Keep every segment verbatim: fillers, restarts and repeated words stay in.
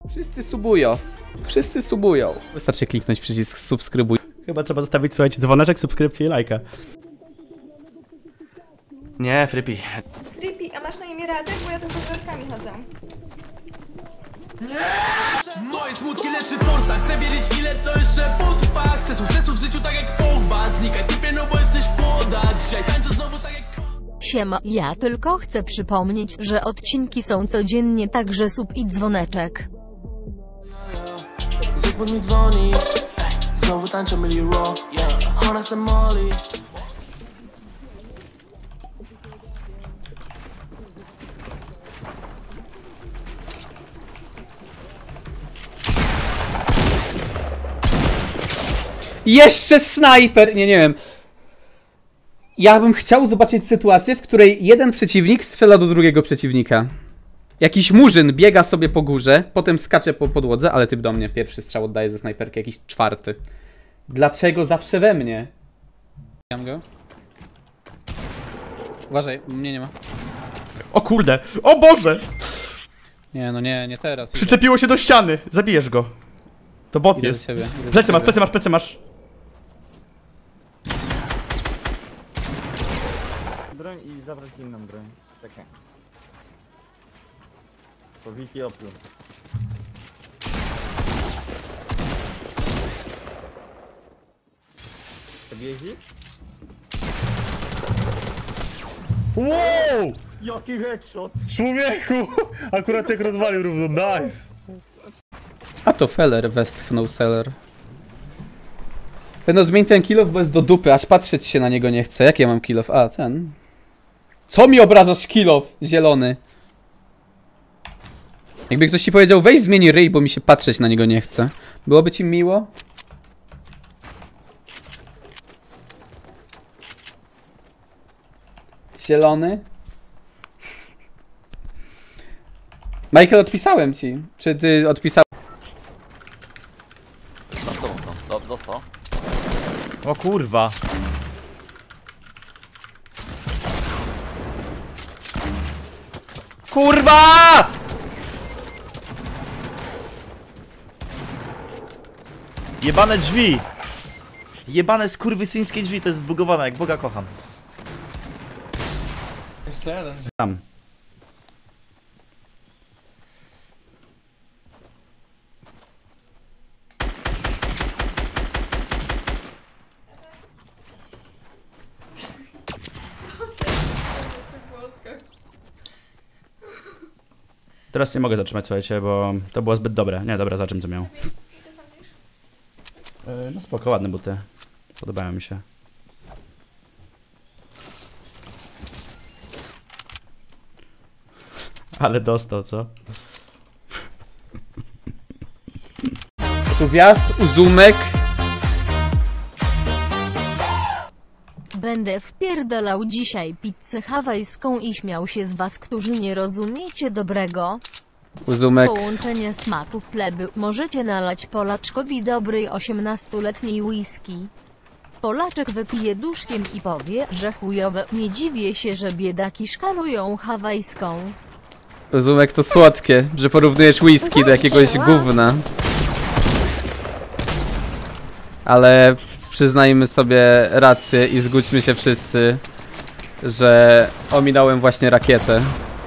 Wszyscy subują. Wszyscy subują. Wystarczy kliknąć przycisk subskrybuj. Chyba trzeba zostawić, słuchajcie, dzwoneczek, subskrypcję i lajka. Nie, Frypi. Frypi, a masz na imię Radek? Bo ja tylko z Radkami chodzę. Moje smutki leczy forsa. Chcę wiedzieć, ile to jeszcze potrwa. Chcę sukcesu w życiu tak jak Pogba. Znikaj typie, no bo jesteś kłoda. Dzisiaj tańczę znowu tak jak... Siema, ja tylko chcę przypomnieć, że odcinki są codziennie, także sub i dzwoneczek. Zygmunt mi dzwoni. Ej, znowu tańczę Millie Raw. Yeah, ona chce Molly. Jeszcze snajper! Nie, nie wiem. Ja bym chciał zobaczyć sytuację, w której jeden przeciwnik strzela do drugiego przeciwnika. Jakiś murzyn biega sobie po górze, potem skacze po podłodze, ale typ do mnie. Pierwszy strzał oddaje ze snajperki, jakiś czwarty. Dlaczego zawsze we mnie? Mam go. Uważaj, mnie nie ma. O kurde! O Boże! Nie, no nie, nie teraz. Przyczepiło się do ściany! Zabijesz go. To bot Idę jest. do ciebie, idę do Plecy masz, ciebie. plecy masz, plecy masz. Broń i zabrać inną broń. Czekaj. To wiki oplu. Jeździ? Wow! Jaki headshot! Człowieku! Akurat jak rozwalił równo, nice! A to feller, westchnął seller. No zmień ten kill off, bo jest do dupy, aż patrzeć się na niego nie chce. Jak ja mam kill off? A, ten. Co mi obrażasz kill off, zielony? Jakby ktoś ci powiedział, weź zmień ryj, bo mi się patrzeć na niego nie chce. Byłoby ci miło? Zielony? Michael, odpisałem ci. Czy ty odpisałeś? Dostał. O kurwa! Kurwa! Jebane drzwi! Jebane skurwysyńskie drzwi, to jest zbugowane, jak Boga kocham. Tam. Teraz nie mogę zatrzymać, słuchajcie, bo to było zbyt dobre. Nie, dobra, za czym co miał. Yy, no spoko, ładne buty. Podobają mi się. Ale dostał, co? Tu wjazd, uzumek. Będę wpierdalał dzisiaj pizzę hawajską i śmiał się z was, którzy nie rozumiecie dobrego Uzumek. połączenia smaków pleby. Możecie nalać Polaczkowi dobrej osiemnastoletniej whisky. Polaczek wypije duszkiem i powie, że chujowe. Nie dziwię się, że biedaki szkalują hawajską. Uzumek to słodkie, że porównujesz whisky do jakiegoś gówna. Ale przyznajmy sobie rację i zgódźmy się wszyscy, że ominąłem właśnie rakietę.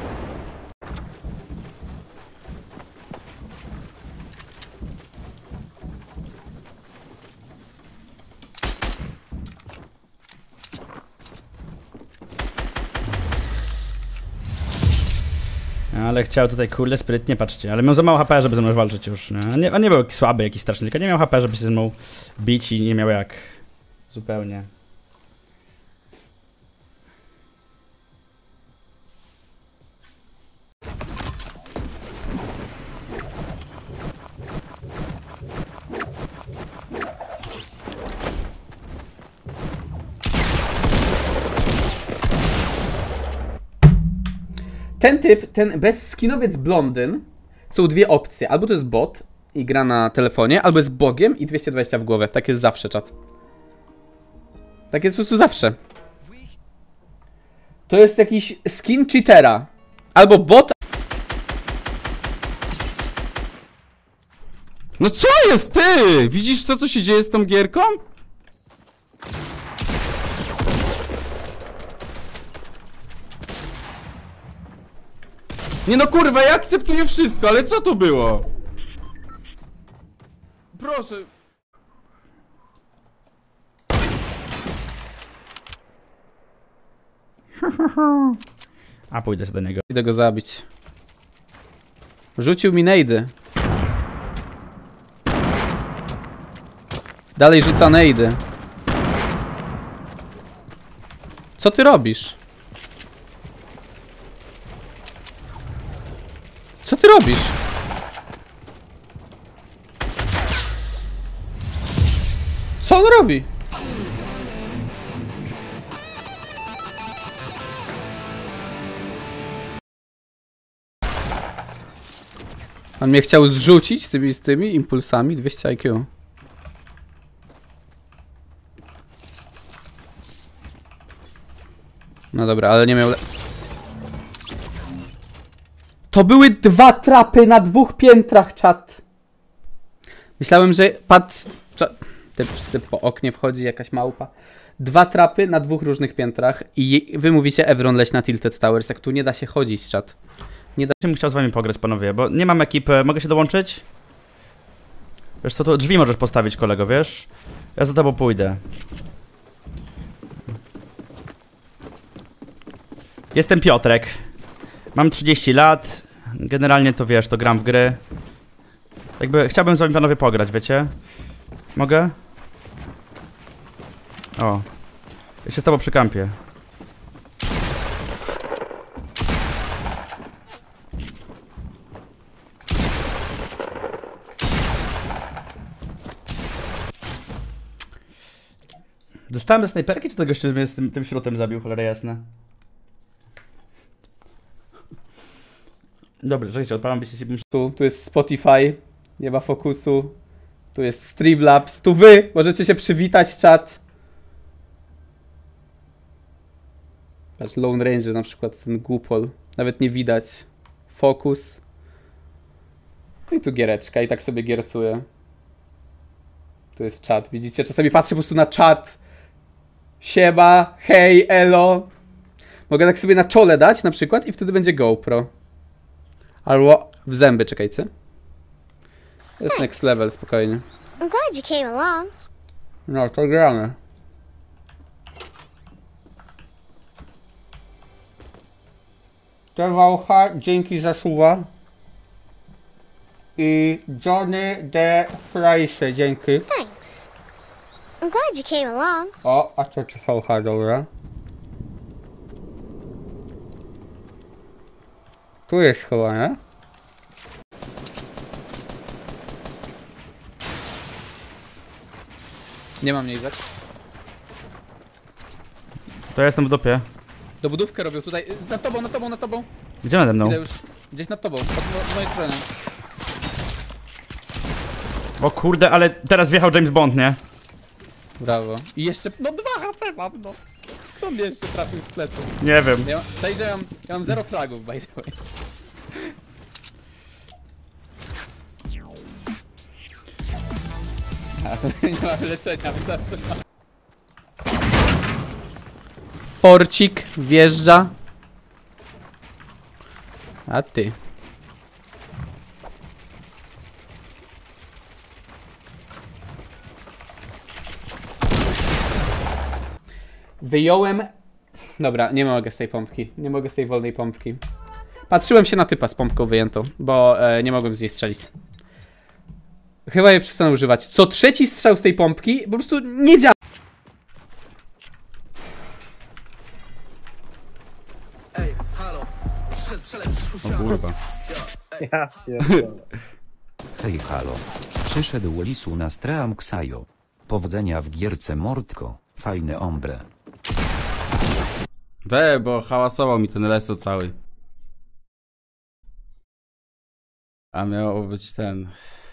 Ale chciał tutaj kurde sprytnie, patrzcie. Ale miał za mało H P, żeby ze mną walczyć już. Nie? A, nie, a nie był słaby, jakiś straszny, tylko nie miał H P, żeby się ze mną bić i nie miał jak. Zupełnie. Ten typ, ten bezskinowiec blondyn, są dwie opcje. Albo to jest bot i gra na telefonie, albo jest bogiem i dwieście dwadzieścia w głowę. Tak jest zawsze, czat. Tak jest po prostu zawsze. To jest jakiś skin cheatera. Albo bot. No co jest, ty? Widzisz to, co się dzieje z tą gierką? Nie no kurwa, ja akceptuję wszystko, ale co to było? Proszę. A pójdę sobie do niego. Idę go zabić. Rzucił mi nejdy. Dalej rzuca nejdy. Co ty robisz? Co ty robisz? Co on robi? On mnie chciał zrzucić z tymi, z tymi impulsami dwieście I Q. No dobra, ale nie miał... Le... To były dwa trapy na dwóch piętrach, czat. Myślałem, że patrz... Typ, typ po oknie wchodzi jakaś małpa. Dwa trapy na dwóch różnych piętrach i wy mówicie Evron leć na Tilted Towers, jak tu nie da się chodzić, czat. Ja bym chciał z wami pograć, panowie, bo nie mam ekipy. Mogę się dołączyć? Wiesz co, to drzwi możesz postawić, kolego, wiesz? Ja za tobą pójdę. Jestem Piotrek. Mam trzydzieści lat. Generalnie to wiesz, to gram w gry. Jakby chciałbym z wami, panowie, pograć, wiecie? Mogę? O. Ja się z tobą przykampię. Dostałem do snajperki, czy tego jeszcze mnie z tym, tym śrutem zabił, cholera jasna? Dobra, czekajcie, odpalam B C C. Tu, tu jest Spotify, nie ma fokusu. Tu jest Streamlabs, tu wy możecie się przywitać, czat. Patrz, Lone Ranger na przykład, ten głupol. Nawet nie widać. Fokus. No i tu giereczka i tak sobie giercuję. Tu jest czat, widzicie? Czasami patrzę po prostu na czat. Siema, hej, elo. Mogę tak sobie na czole dać na przykład i wtedy będzie GoPro. Albo w zęby, czekajcie. To jest next level, spokojnie. I'm glad you came along. No, to gramy. Dewałcha, dzięki za suba. I Johnny the Fryse, dzięki. Thanks. I'm glad you came along. O, a to T V H, dobra. Tu jest chyba, nie? Nie mam niej zak. To ja jestem w dupie. Dobudówkę robił tutaj. Nad tobą, nad tobą, nad tobą. Gdzie nade mną? Idę już. Gdzieś nad tobą, od, mo- od mojej strony. O kurde, ale teraz wjechał James Bond, nie? Brawo. I jeszcze, no dwa H P mam, no. Kto mnie jeszcze trafił z pleców? Nie wiem. Ja mam, cześć, że ja mam, ja mam zero fragów, by the way. A, to nie ma wyleczenia, myślałem, że ma. Forcik wjeżdża. A ty. Wyjąłem... Dobra, nie mogę z tej pompki. Nie mogę z tej wolnej pompki. Patrzyłem się na typa z pompką wyjętą, bo e, nie mogłem z niej strzelić. Chyba je przestanę używać. Co trzeci strzał z tej pompki po prostu nie działa. Ej, halo, przyszedł przelep, przyszło O kurwa. Ja pierdolę. Hej halo. Przyszedł lisu na stream Ksajo. Powodzenia w gierce Mordko. Fajne ombre. We, bo hałasował mi ten leso cały. A miało być ten...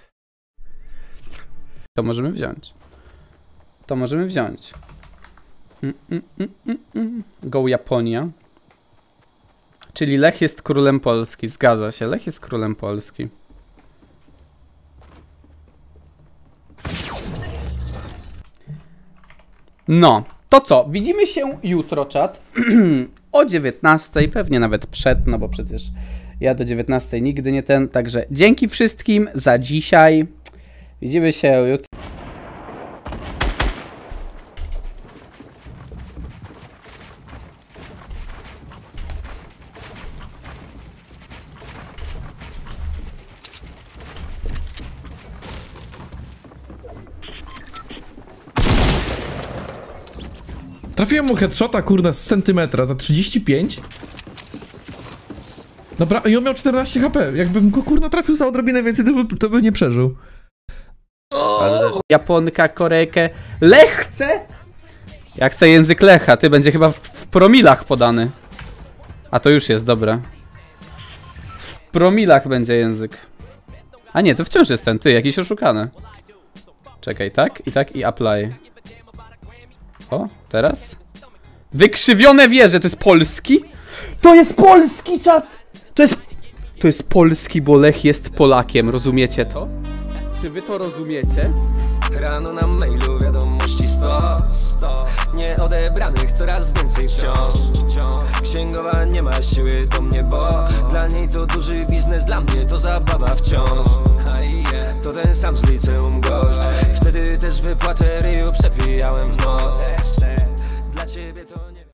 To możemy wziąć. To możemy wziąć. Mm, mm, mm, mm, mm. Go Japonia. Czyli Lech jest królem Polski. Zgadza się, Lech jest królem Polski. No, to co? Widzimy się jutro, czat. O dziewiętnastej, pewnie nawet przed, no bo przecież ja do dziewiętnastej nigdy nie ten. Także dzięki wszystkim za dzisiaj. Widzimy się jutro. Trafiłem mu headshota, kurna, z centymetra za trzydzieści pięć. Dobra, i on miał czternaście H P. Jakbym go, kurna, trafił za odrobinę więcej, to by, to by nie przeżył. Japonka, Korejkę. Lech chce? Ja chcę język Lecha, ty będzie chyba w, w promilach podany. A to już jest, dobra. W promilach będzie język. A nie, to wciąż jest ten, ty, jakiś oszukany. Czekaj, tak? I tak, i apply. O, teraz? Wykrzywione wieże, to jest polski? To jest polski, czat! To jest... To jest polski, bo Lech jest Polakiem, rozumiecie to? Czy wy to rozumiecie? Rano na mailu wiadomości sto, sto nieodebranych coraz więcej wciąż, wciąż. Księgowa nie ma siły do mnie, bo dla niej to duży biznes, dla mnie to zabawa wciąż. To ten sam z liceum gość, wtedy też wypłatę ryju przepijałem w noc. Dla ciebie to